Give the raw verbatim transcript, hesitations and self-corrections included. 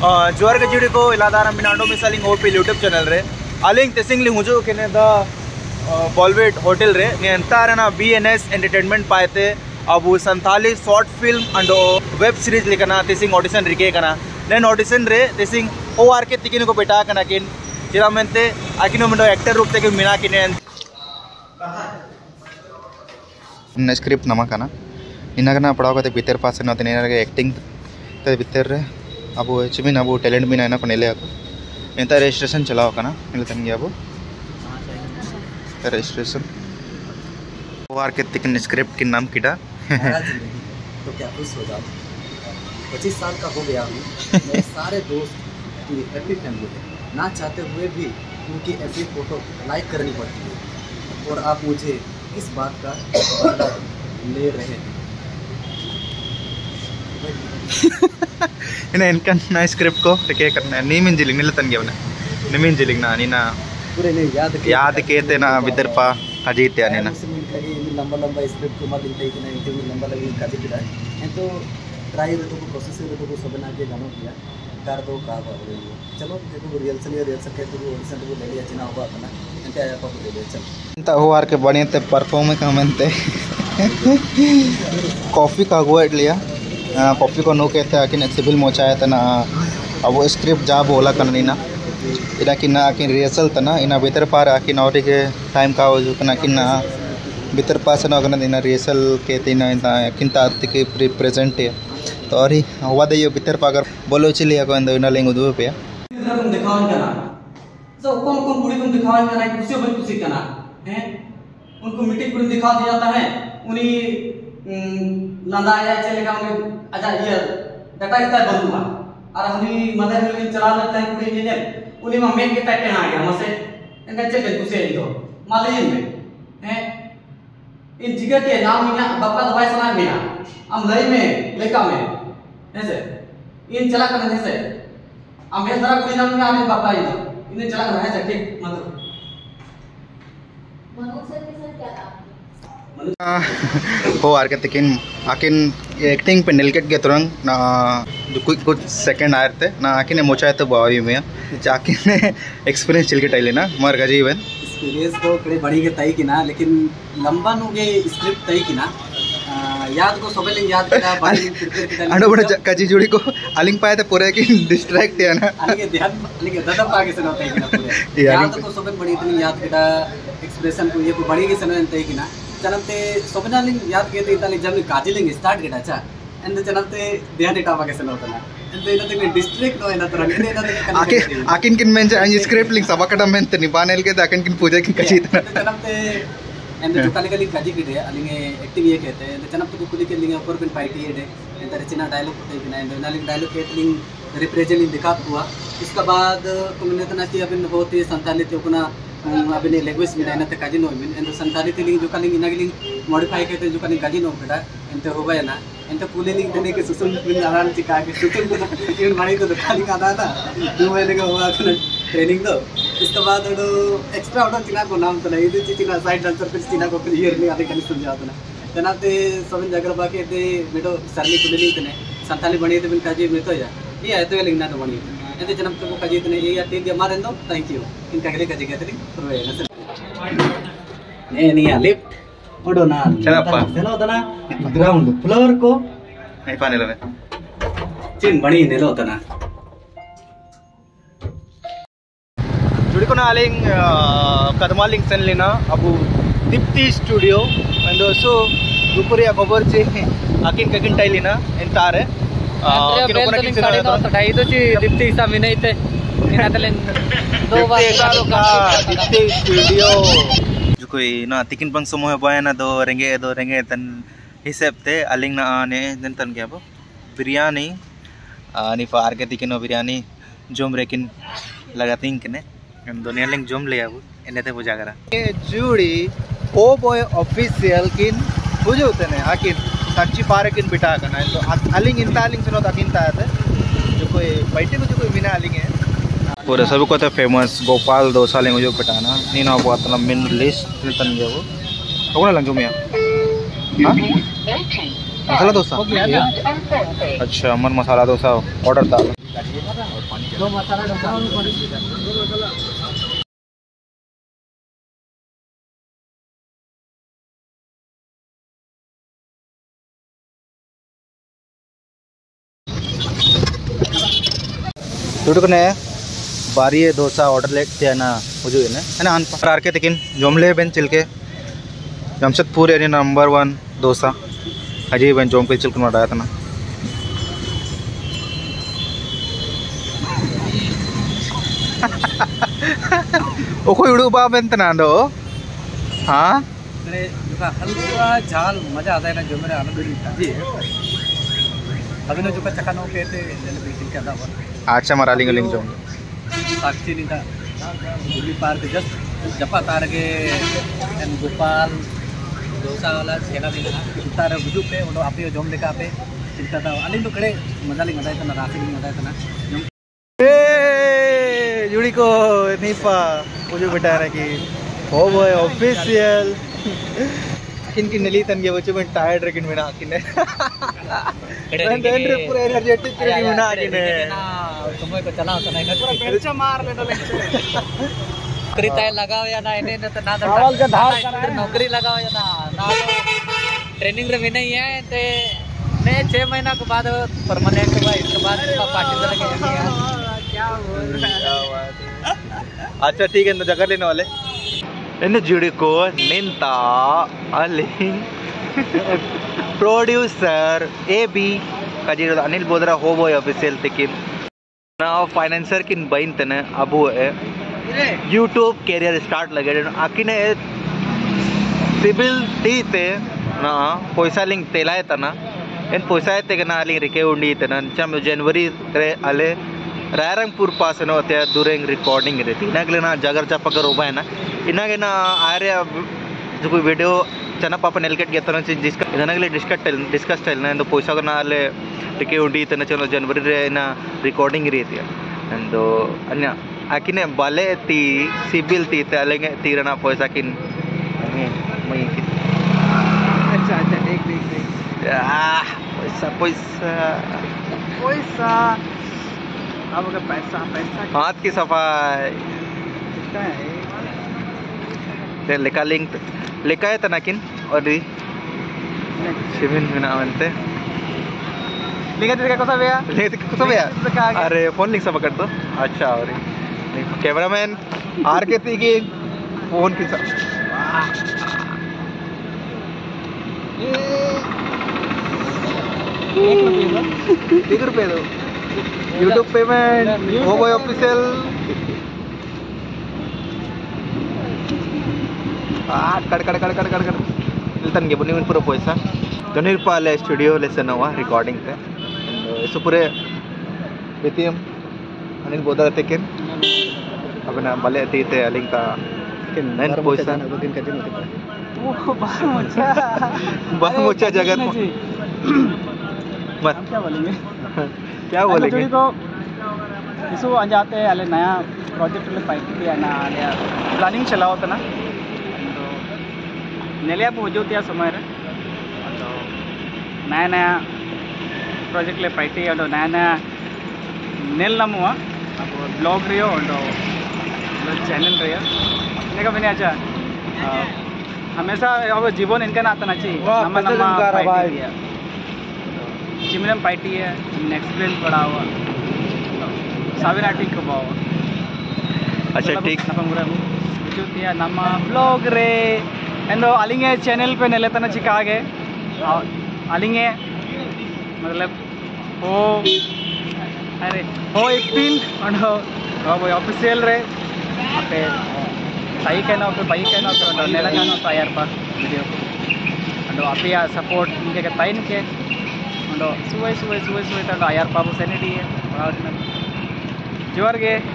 जुआर के जुड़ी को इलादार मिनाडो मिसालिंग ओपी यूट्यूब चैनल रे अलिंग तेसिंगली हुजु केने द बॉलवेट होटल रे ने अंतार ना बीएनएस एंटरटेनमेंट पाएते अब Santali short film and web series लेकना तेसिंग ऑडिशन रिके कना नेन ऑडिशन रे तेसिंग ओ आर के तिकिन को बेटा कना किन जिरा मेंते आकिनो मंडो एक्टर रूप ते मिना किने ने स्क्रिप्ट नमा कना इना कना पढ़ाव कते भीतर पास न तने रे एक्टिंग ते भीतर रे अब चुमिन अब टैलेंट भी ना कोने ले इंता रजिस्ट्रेशन चलाओ कना इले तन गया अब रजिस्ट्रेशन ओ आर के तिकिन स्क्रिप्ट के नाम किडा तो क्या खुश हो जाओ। पच्चीस साल का हो गया हूँ, मेरे सारे दोस्त की हैप्पी फैमिली है, ना चाहते हुए भी उनकी एवरी फोटो लाइक करनी पड़ती है और आप मुझे इस बात का बदला ले रहे हैं। इन्हें इनका ना स्क्रिप्ट को क्या करना है नीमिन जिलिंग निलतन गया ना निमिन जिलिंग ना नी ना पूरे नहीं याद याद के ते ना विदर्पा अजीत यानी ना लंबा लंबा स्क्रिप्ट को मत लिखते कि ना इंटरव्यू लंबा लगी काटी किया है तो ट्राई रे तो को प्रोसेस रे तो को सब ना के गानो किया कार तो का बाबू चलो देखो रिहर्सल या रिहर्सल के तो ऑडिशन तो ले लिया चिना होगा अपना एंते आया पापा ले लिया चल इंता हो आर के बने ते परफॉर्म का मनते कॉफी का हुआ लिया कॉफी को नो कहते आकिन सिविल मोचाया तना अब स्क्रिप्ट जा बोला कना ना इना किना आकिन रिहर्सल तना इना भीतर पार आकिन और के टाइम का हो कना किना भीतर पास ना कना इना रिहर्सल के तिना इना किंता के प्रेजेंट है तो और ही हुआ दे भीतर पाकर बोलो चलिए को इना लेंगे दो पे तुम दिखावन कना तो कौन कौन पूरी तुम दिखावन कना खुशी बन खुशी कना हैं उनको मीटिंग पूरी दिखा दिया जाता है उन्हीं लंदा आया चलेगा उन्हें अच्छा ये डाटा कितना बंदूआ और उन्हीं मदर में चला लेता है पूरी इंजीनियर उन्हीं में मेन के टैटे आ गया मसे इनका चल कुछ है तो मालूम में हैं इन जगह के नाम में बापा दवाई सुना मेरा हम लई में लेका में ऐसे इन चला करने से हम ये तरह कोई नाम में आने बापा ही तो इन्हें चला करना है ठीक मतलब मनोज सर के सर क्या था हो आर के तिकिन आकिन एक्टिंग पे निलकेट के तुरंग ना कुछ कुछ सेकंड आए थे ना आकिन ने मोचा तो बावी में आकिन ने एक्सपीरियंस चिल के टाइले ना मर गजी इवन एक्सपीरियंस तो कड़े बड़ी के तई की ना लेकिन लंबा नु के स्क्रिप्ट तई की ना याद को सबले याद करा बारी प्रिपेयर के अंडो बड़ा कजी जुड़ी को अलिंग पाए थे पूरे की डिस्ट्रैक्ट है ना अलिंग ध्यान अलिंग दादा पाके से ना तई की ना पूरे याद को सबले बड़ी इतनी याद करा एक्सप्रेशन को ये को बड़ी के समय तई की ना चलते सोबनालिंग याद के ते ताली जब काजिलिंग स्टार्ट केटा चा एंड चलते ध्यान इटा पाके से होता ना एंड इना ते डिस्ट्रिक्ट नो इना तरह ने इना आके आकिन किन में जे स्क्रिप्ट लिंक सबकटा में ते निबानेल के आकिन किन पूजा की कची इतना चलते एंड जो काली काली काजी के अलिंगे एक्टिंग ये कहते हैं चलते को कुली के लिंगे ऊपर पिन पाइटी है एंड तरह चिना डायलॉग होते हैं एंड नालिंग डायलॉग के लिंग रिप्रेजेंट दिखा हुआ इसके बाद तुमने तना कि अबिन बहुत ही संताली थे अपना अबिन लैंग्वेज में ना ते काजी नो बिन एंड संताली ते लिंग जो काली इना लिंग मॉडिफाई करते जो काली काजी नो बेटा एंड हो गया ना एंड पुले लिंग देने के सुसुम बिन आराम चिका के सुसुम को इन मारी तो खाली का था दो महीने का हुआ ट्रेनिंग तो इसके बाद वो एक्स्ट्रा ऑर्डर चिना को नाम तो नहीं इधर चिना साइड डांसर पे चिना को क्लियर नहीं आते कहीं सुन जाता ना जनाते सब जगह बाकी ते मेडो सरली पुले लिंग ने संताली बनी तो बिन काजी में तो या ये है तो लिंग ना तो बनी एंड जनम तो काजी ने ये या तीन मारे दो थैंक यू इनका के काजी कहते ने नहीं लिफ्ट ओडो ना चलप्पा नेलो तना ग्राउंड फ्लोर को नहीं पाने लगे चिन बणी नेलो तना जुड़ी को ना आलिंग कदमालिंग सन लेना अब दीप्ति स्टूडियो एंड ऑल्सो दुपुरिया खबर से आकिन ककिन टाइल लेना एंटार है किनो कोना किन साड़ी नौ ढाई तो ची दीप्ति सा मिने ते इना तले दो बार का दीप्ति स्टूडियो जो कोई ना तिकिन बंग समय बाय ना दो रेंगे दो रेंगे तन हिसाब ते अलिंग ना आने दिन तन क्या बो बिरयानी नि फार के तिकिनो बिरयानी जोम रेकिन लगातिंग कने दुनिया लिंग जोम ले अब इन्हें ते पूजा करा ये जुड़ी ओ बॉय ऑफिशियल किन पूजा होते ने आकिन साक्षी पारे किन बिटा करना है तो अलिंग इंता अलिंग सुनो ताकिन ता है जो कोई बैठे को जो कोई बिना अलिंग है पूरे सभी को तो फेमस गोपाल डोसा लेंगे जो बिटाना नहीं ना बहुत मतलब मिन लिस्ट तन गया वो कौन लंग जो मियां हाँ मसाला डोसा अच्छा मन मसाला डोसा ऑर्डर था और पानी दो मसाला डोसा तुड़कने बारी डोसा ऑर्डर लेते ना मुझे है ना अन प्रकार के तकिन जोमले बेन चिलके Jamshedpur area number one dosa Ajay बेन जोम के चिलकन मारा था ना ओको उड़ू बा बेन तना दो हाँ अरे जो हल्का झाल मजा आता है ना जो मेरे आनंद जी अभी ना जो का चका नो कहते जल बिल्कुल क्या था अच्छा मारा लिंग लिंग जोम साक्षी निका गुली पार्क जस्ट जपा तार के एन गोपाल डोसा वाला छेला भी तार बुजु पे वो आप ही जोम देखा पे चिंता था अली तो खड़े मजा लिंग मजा था रात लिंग मजा था ना ए जुड़ी को नीपा मुझे बता रहा कि हो वो ऑफिशियल किन किन नली तन के बच्चे में टायर्ड रखिन में ना किने मैं देन रे पूरा एनर्जेटिक करे में ना किने समय को चला होता नहीं पूरा बेंच मार ले तो नौकरी तय लगाओ या ना इन्हें तो ना तो चावल का धार नौकरी लगाओ या ना ना तो ट्रेनिंग रे भी नहीं है ते ने छह महीना के बाद परमानेंट हुआ इसके बाद पार्टी लगे क्या बोल रहा है अच्छा ठीक है तो जगह लेने वाले इन जुड़ी को निंता अलिंग प्रोड्यूसर ए बी काजी अनिल बोदरा हो बोय ऑफिशियल तकिन ना फाइनेंसर किन बइन तने अबू है यूट्यूब कैरियर स्टार्ट लगे आकिने सिविल टीते ना पैसा लिंग तेलाय तना इन पैसा ते ना लिंग रिके उंडी तना चम जनवरी रे अले रायरंगपुर पास नो ते दूरेंग रिकॉर्डिंग रहती इनागले ना जागर चापकर ओबा है ना इनागे ना आरे जो कोई वीडियो चना पापा नेलकेट गया तना जिसका इनागले डिस्कस डिस्कस स्टाइल ना तो पैसा ना अले टिके उंडी तना चलो जनवरी रे ना रिकॉर्डिंग रहती है तो अन्य आकिने बाले ती सिबिल ती ते अलेंगे तीरना पैसा किन मई अच्छा अच्छा देख देख देख पैसा पैसा पैसा अब अगर पैसा पैसा हाथ की सफाई ते लिखा लिंक लिखा है तना किन और दी शिविन बिना बनते लिखा तेरे को सब है लिखा तेरे को सब है अरे फोन लिंक सब पकड़ दो अच्छा और कैमरामैन आर के ती की फोन की सब एक रुपये दो यूट्यूब पेमेंट हो गए ऑफिशियल कड़ कड़ कड़ कड़ कड़ कड़ तन के बनी पूरा पैसा गणिर पाले स्टूडियो लेसन हुआ रिकॉर्डिंग थे इससे पूरे बेतियम अनिल बोदा तेकिन अब ना बले तीते अलिंग का नन पैसा बहुत मुच्चा जगत मत क्या बोलेंगे क्या बोलेंगे को इसो अंजाते अले नया प्रोजेक्ट ले पाइट किया ना अले प्लानिंग चलाओ तना तो नेलिया पहुंचोतिया समय रे तो नया नया प्रोजेक्ट ले पाइट और नया नया नेल नमुआ अब ब्लॉग रियो और चैनल रियो ने का बने अच्छा हमेशा अब जीवन इनका ना आता ना चाहिए नम्मा नम्मा पाइट चिमरम पाइटी है एक्सपीरियंस बढ़ा हुआ साविना टिक बाव अच्छा ठीक नपंगुरा जुतिया नम्मा ब्लॉग रे एंडो अलिंगे चैनल पे नेलेतना चिकागे अलिंगे मतलब ओ अरे ओ इपिन अंडो वो ऑफिशियल रे पे सही कहना पे भाई कहना पे अंडो नेला कहना तैयार पा वीडियो को अंडो अपिया सपोर्ट इनके के ताइन के अंडो सुवे सुवे सुवे सुवे तंडो आयार पापु सेनेडी है जोर गे